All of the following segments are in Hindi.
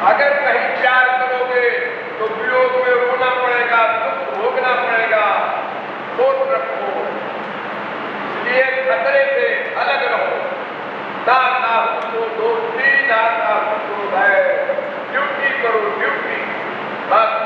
अगर कहीं प्यार करोगे तो वियोग में रोना पड़ेगा, दुख भोगना पड़ेगा। सोच रखो, इसलिए खतरे से अलग रहो। ना काहू को दोस्ती, ना काहू को भय, ड्यूटी करो ड्यूटी बस।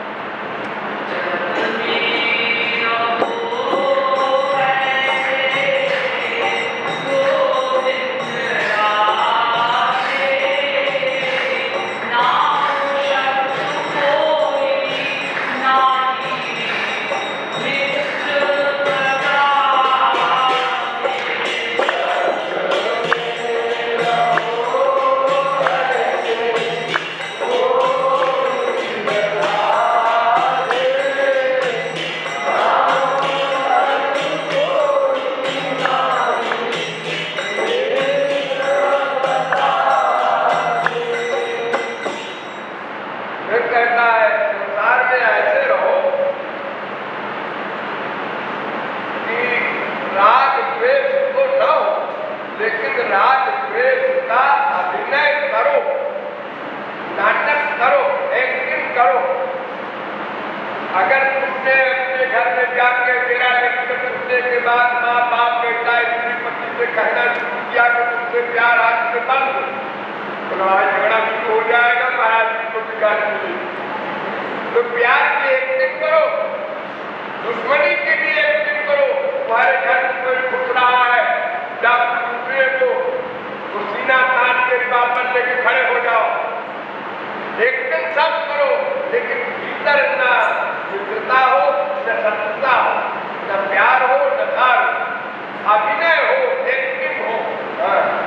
लेकिन राग द्वेष का अभिनय करो, नाटक करो, एक्टिंग करो। अगर तुमने अपने घर में जाके मेरा लेक्चर सुनने के बाद माँ बाप बेटा स्त्री पति से कहना शुरू किया कि तुमसे प्यार आज से बंद, तो लड़ाई झगड़ा शुरू हो जाएगा, महाराज जी को बिगाड़ मिलेगी। तो प्यार की एक्टिंग करो, दुश्मनी की भी एक्टिंग करो। तुम्हारे घर में कोई घुस रहा है, जाकर दूसरे को सीना तान के रिवाल्वर लेके खड़े हो जाओ, एक्टिंग सब करो, लेकिन भीतर न मित्रता हो, न शत्रुता हो, न प्यार हो, न दार, अभिनय हो, एक्टिंग हो।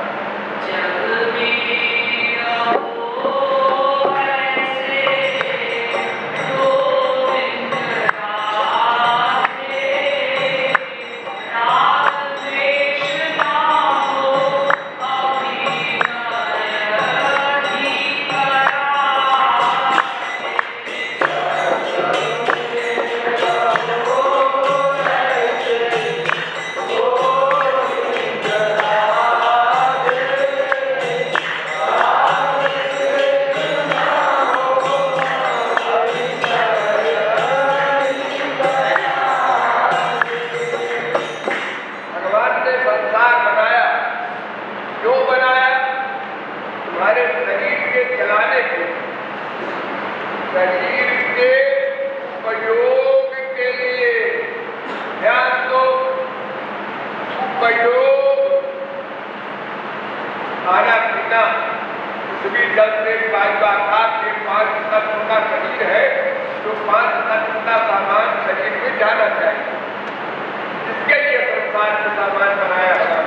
शरीर के उपयोग के लिए ध्यान दो। उपयोग खाना पीना, कुछ भी जल से वायु आकाश के 5 तत्व का शरीर है, तो 5 तत्व का सामान शरीर में जाना चाहिए। इसके लिए संसार में सामान बनाया है।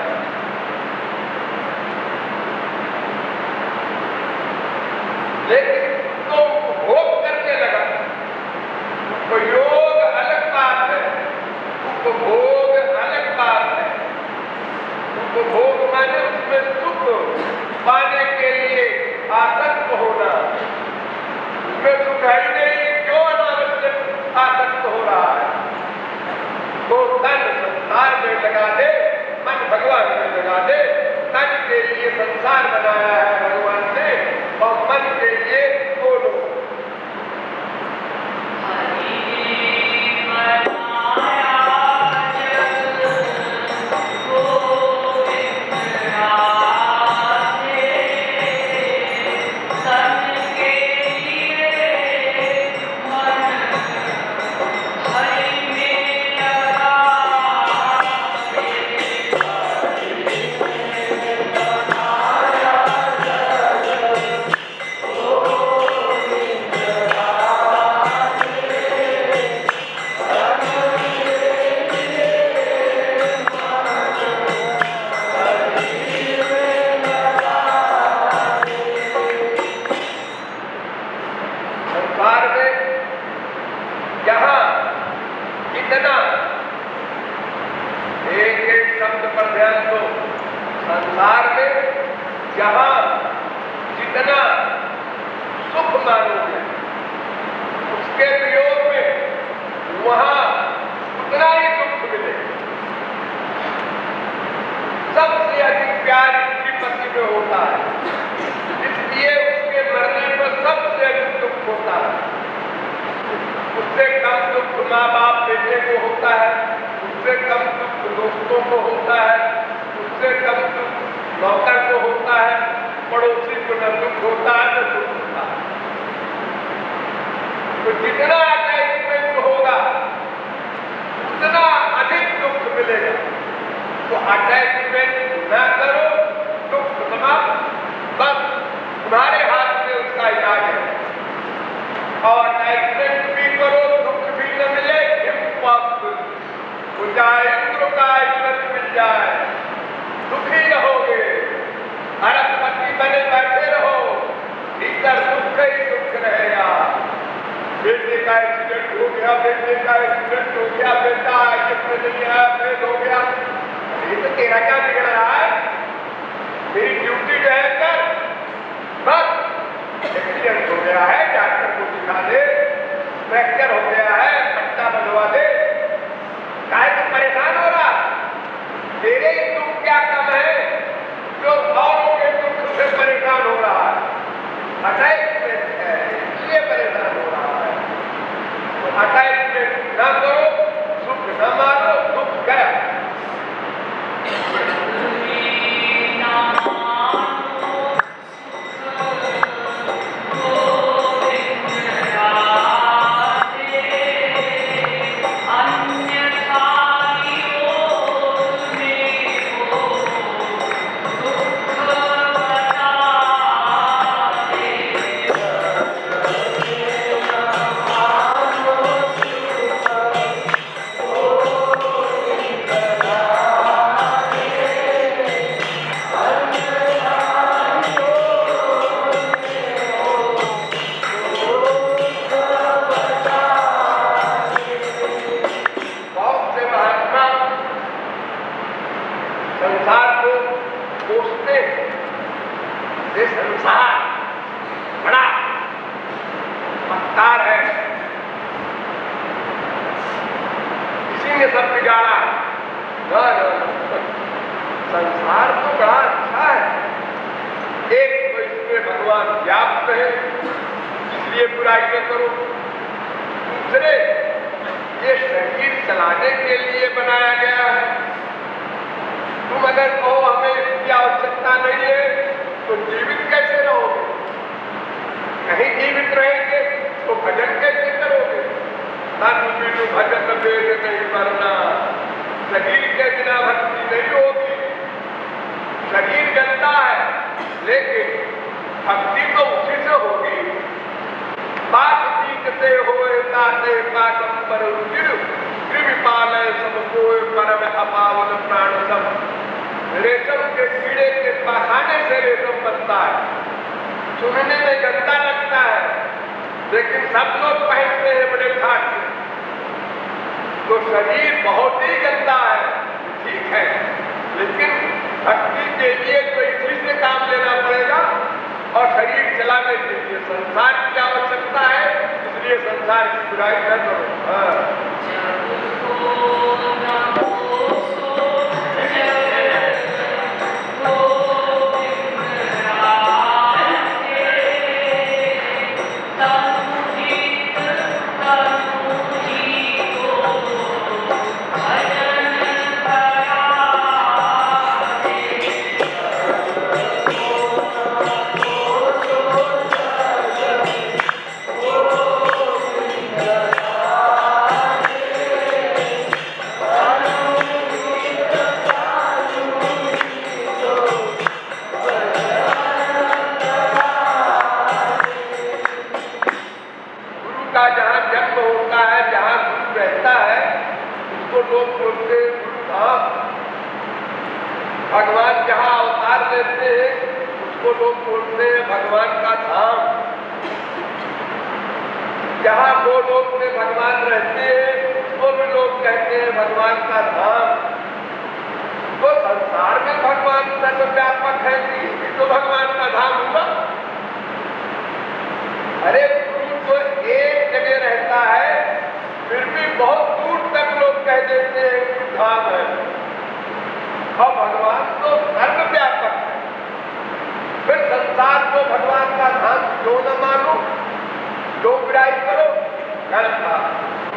लेकिन तो उपभोग करने लगा। उपयोग अलग बात है, उपभोग अलग बात है। उपभोग माने उसमें सुख पाने के लिए आसक्त होना। उसमें सुख है ही नहीं, क्यों अनावश्यक आसक्त हो रहा है? तो तन संसार में लगा दे, मन भगवान में लगा दे। तन के लिए संसार बनाया है भगवान ने, और मन के लिए बोलो। संसार में जहां जितना सुख मानोगे उसके वियोग में वहां उतना ही दुख मिलेगा। सबसे अधिक प्यार स्त्री पति में होता है, इसलिए उसके मरने पर होता है। उससे कम दुख माँ बाप बेटे को होता है, उससे कम दुख दोस्तों को होता है, उससे कम दुख नौकर को होता है, पड़ोसी को न दुख होता है न दुख होता है। तो जितना अटैचमेंट होगा उतना अधिक दुख मिलेगा। तो अटैचमेंट न करो, दुख समाप्त, बस तुम्हारे हाथ में उसका इलाज है। और अटैचमेंट भी करो, दुख भी न मिले, इम्पॉसिबल। वो चाहे इंद्र का ऐश्वर्य मिल जाए, दुखी रहोगे। अरबपति बने बैठे रहो, भीतर दुख ही दुख रहेगा। बेटे का एक्सीडेंट हो गया, बेटे का एक्सीडेंट हो गया, बेटा कितने नहीं आया, फेल हो गया। ये तो तेरा क्या बिगड़ रहा है? मेरी ड्यूटी जो है कर, बस एक्सीडेंट हो गया है, डॉक्टर को दिखा दे, फ्रैक्चर हो गया है, पट्टा बंधवा दे। काहे तो परेशान हो रहा? तेरे दुख क्या कम है जो औरों के दुख से परेशान हो रहा है? अटैचमेंट है, इसलिए परेशान हो रहा है। तो अटैचमेंट न करो, सुख न मानो, दुख गया। संसार को कोसते, ये संसार बड़ा मक्कार है, इसी ने सब बिगाड़ा। संसार तो बड़ा अच्छा है। एक तो इसमें भगवान व्याप्त है, इसलिए बुराई न करो। दूसरे, ये शरीर चलाने के लिए बनाया गया है। तुम अगर कहो हमें इसकी आवश्यकता नहीं है, तो जीवित कैसे रहोगे? नहीं जीवित रहेंगे तो भजन कैसे करोगे? तन बिनु भजन वेद नहीं करना। शरीर के बिना भक्ति नहीं होगी। शरीर गंदा है, लेकिन भक्ति तो उसी से होगी। पाठ सीखते हुए ताते पाठम पर कृपालय सब कोई परम अपावन प्राण सब। रेशम के कीड़े के खाने से रेशम बनता है। सुनने में गंदा लगता है, लेकिन सब लोग पहनते हैं बड़े ठाट से। तो शरीर बहुत ही गंदा है, ठीक है, लेकिन भक्ति के लिए तो इसी से काम लेना पड़ेगा। और शरीर चलाने के लिए संसार की आवश्यकता है, इसलिए संसार की बुराई न करो। जहाँ जन्म होता है, जहाँ गुरु रहता है, उसको लोग बोलते हैं गुरु धाम। भगवान जहाँ अवतार लेते हैं, उसको लोग बोलते हैं भगवान का धाम। जहाँ वो लोग में भगवान रहते हैं, उसको भी लोग कहते हैं भगवान का धाम। तो संसार में भगवान सर्वव्यापक है, ये तो भगवान का धाम हुआ। अरे तो एक जगह रहता है, फिर भी बहुत दूर तक लोग कह देते हैं कि धाम है। और भगवान तो सर्वव्यापक है, फिर संसार को भगवान का धाम क्यों न मानो? बुराई करो गलत बात।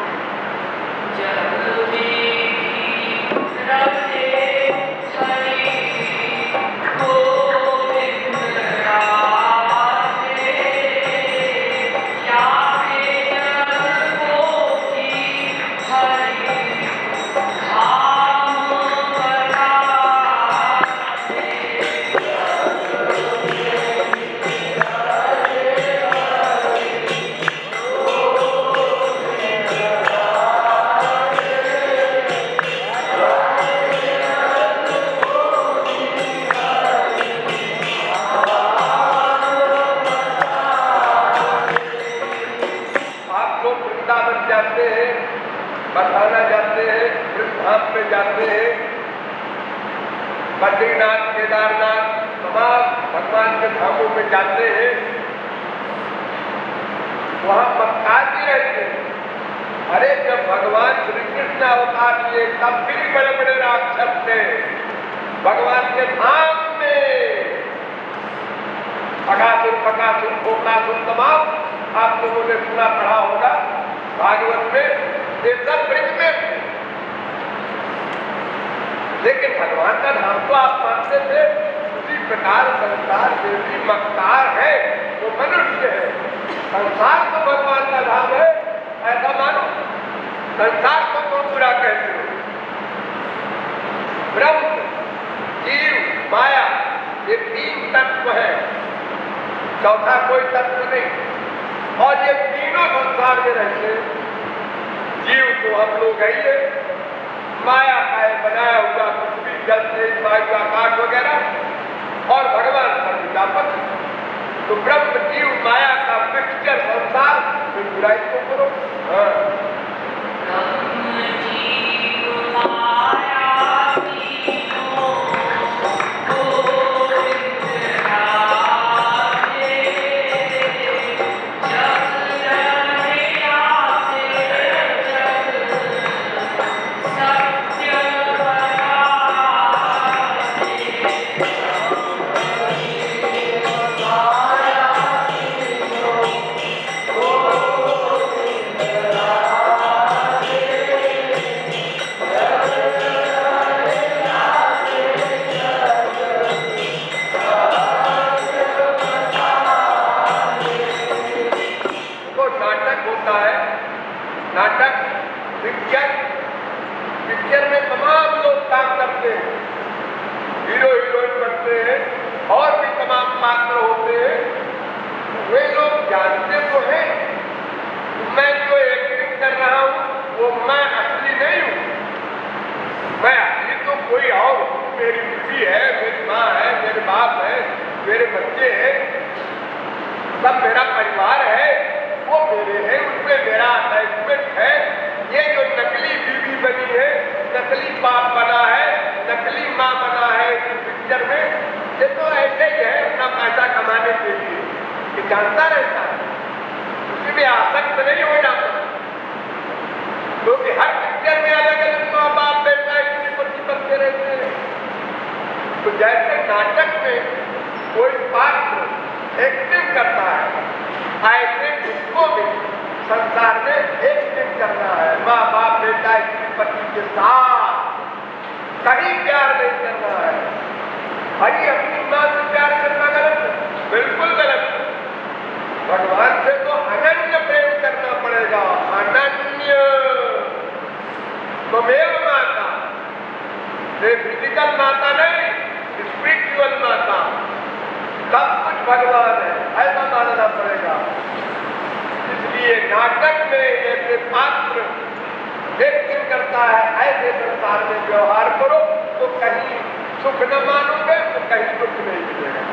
जाते हैं, बरसाना जाते हैं, वृंदावन में जाते हैं, बद्रीनाथ, केदारनाथ, तमाम भगवान के धामों में जाते हैं, वहां मक्कार भी रहते हैं। अरे जब भगवान श्री कृष्ण अवतार लिए तब भी बड़े बड़े राक्षस थे भगवान के धाम में, अगासुर, बकासुर, भोकासुर, तमाम आप लोगों ने सुना पढ़ा होगा भागवत में, ये सब ब्रिज में थे। लेकिन भगवान का धाम तो आप मानते थे। उसी प्रकार संसार में भी मक्कार है, वो मनुष्य है। संसार तो भगवान का धाम है ऐसा मानो, संसार को तुम बुरा कहते हो। ब्रह्म, जीव, माया, ये तीन तत्व है, चौथा कोई तत्व नहीं। और ये तीनों संसार में रहते हैं। जीव तो हम लोग है, माया का बनाया हुआ कुछ भी जल से वायु आकाश वगैरह, और भगवान सर्वव्यापक। तो ब्रह्म, जीव, माया का मिक्सचर संसार में बुराई को करो। नाटक, पिक्चर में तमाम लोग काम करते हैं, हीरो हीरोइन बनते हैं और भी तमाम पात्र होते हैं। वे लोग जानते तो हैं मैं जो एक्टिंग कर रहा हूँ वो मैं असली नहीं हूँ, मैं असली तो कोई और। मेरी बीवी है, मेरी माँ है, मेरे बाप है, मेरे बच्चे हैं, सब मेरा परिवार है, वो मेरे हैं, उनमें मेरा अटैचमेंट है। ये जो नकली बीवी बनी है, नकली बाप बना है, नकली माँ बना है इस पिक्चर में, ये तो ऐसे ही है अपना पैसा कमाने के लिए, ये जानता रहता है, उसी में आसक्त नहीं हो जाता। क्योंकि हर पिक्चर में अलग अलग माँ बाप बेटा इतने पति बनते रहते हैं। तो जैसे नाटक में कोई पात्र एक्टिंग करता है, ऐसे उसको भी संसार में एक्टिंग करना है। माँ बाप बेटा स्त्री पति के साथ कहीं प्यार नहीं करना है। भाई अपनी माँ से प्यार करना गलत है, बिल्कुल गलत है। भगवान से तो अनन्य प्रेम करना पड़ेगा, अनन्य। त्वमेव माता, ये फिजिकल माता नहीं, स्पिरिचुअल माता, सब कुछ भगवान है, ऐसा मानना पड़ेगा। इसलिए नाटक में जैसे पात्र एक्टिंग करता है, ऐसे संसार में व्यवहार करो तो कहीं सुख न मानोगे तो कहीं दुख नहीं मिलेगा।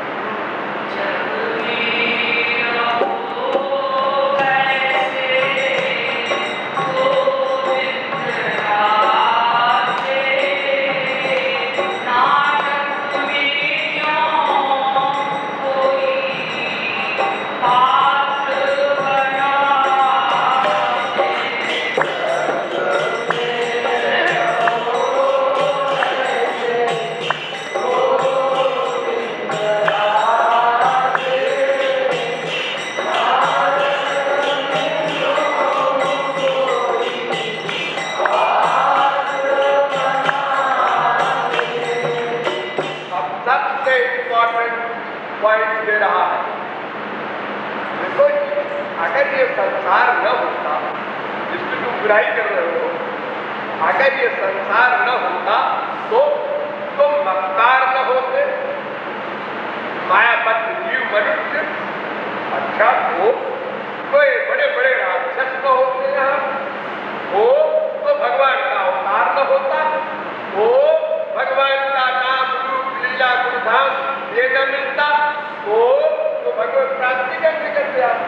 इम्पोर्टेंट पॉइंट दे रहा है। देखो अगर ये संसार न होता, जिसकी तुम बुराई कर रहे हो, अगर ये संसार न होता तो तुम मक्कार न होते, मायापत जीव मनुष्य, अच्छा वो कोई बड़े बड़े राक्षस न होते यहाँ, वो तो भगवान का अवतार न होता, वो भगवान का नाम रूप लीला गुणधाम ये न मिलता, वो तो भगवत प्राप्ति कैसे करते आप?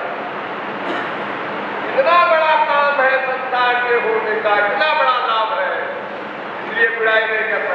इतना बड़ा काम है संसार के होने का, इतना बड़ा लाभ है, इसलिए बुराई नहीं करता।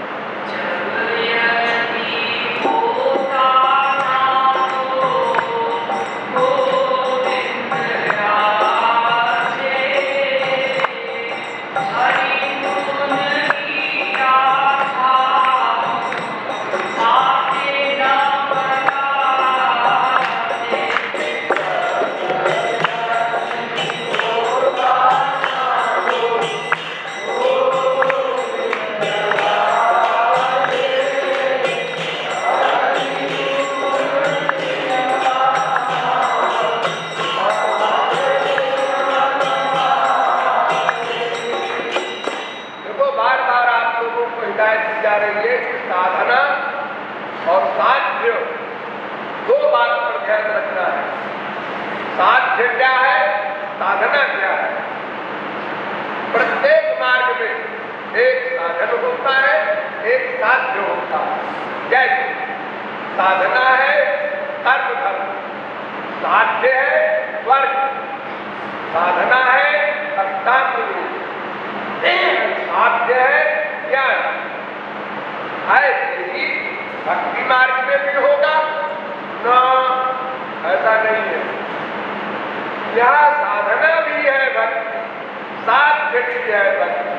साधना और साध्य दो बात पर ध्यान रखना है। साध्य क्या है, साधना क्या है? प्रत्येक मार्ग में एक साधन होता है, एक साध्य होता है। जैसे साधना है कर्म धर्म, साध्य है स्वर्ग, साधना है अष्टांग योग, साध्य है ज्ञान। ऐसे ही भक्ति मार्ग में भी होगा ना, ऐसा नहीं है। यहाँ साधना भी है भक्ति, साध्य भी है भक्ति।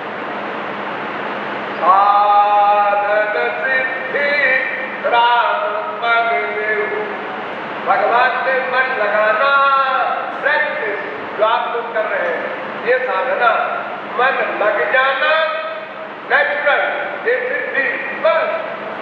साधन सिद्धि राम पग देहु, भगवान में मन लगाना, प्रैक्टिस जो आप लोग कर रहे हैं, ये साधना, मन लग जाना नेचुरल, ये सिद्धि बस।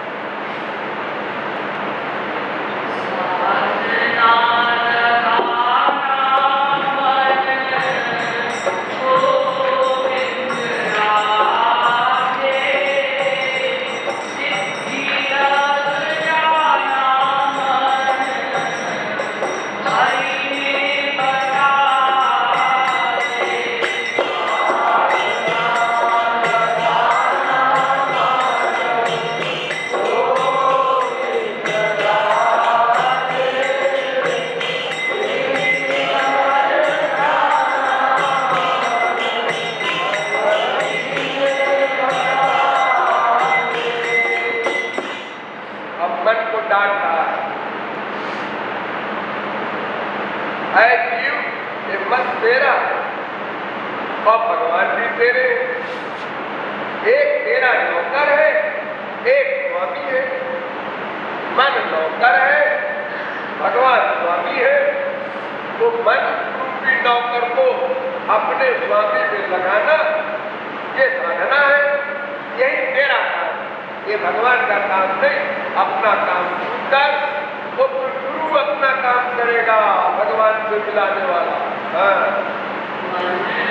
तेरा और भगवान भी तेरे, एक तेरा नौकर है, एक स्वामी है। मन नौकर है, भगवान स्वामी है। तो मन रूपी नौकर को अपने स्वामी में लगाना, ये साधना है, यही तेरा काम। ये भगवान का काम नहीं, अपना काम छूटकर वो गुरु अपना काम करेगा, भगवान से मिलाने वाला। हाँ।